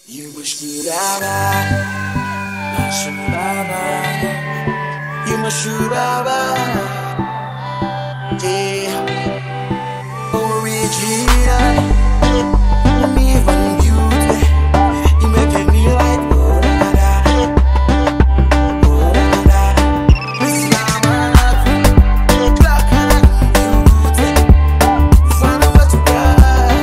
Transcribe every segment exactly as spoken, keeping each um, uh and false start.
You my Shubaba, my Shubaba. You my Shubaba, yeah. Original, me even beauty. You making me like oh da da, oh da da. This is my life, clock and beauty. Find out what you got.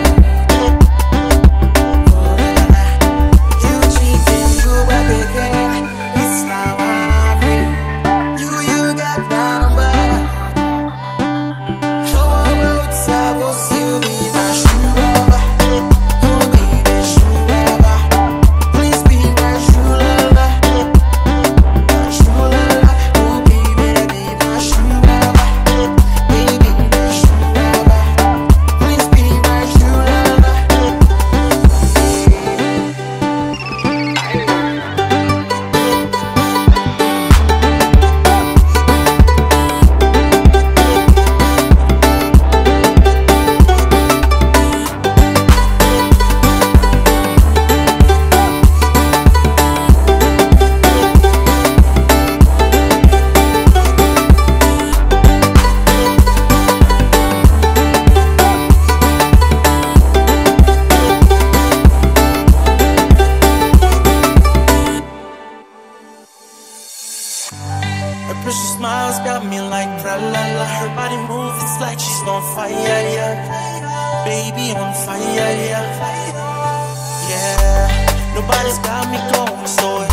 Her precious smiles got me like tra-la-la. Her body moves, it's like she's on fire, yeah. Baby on fire, yeah. Yeah, nobody's got me going so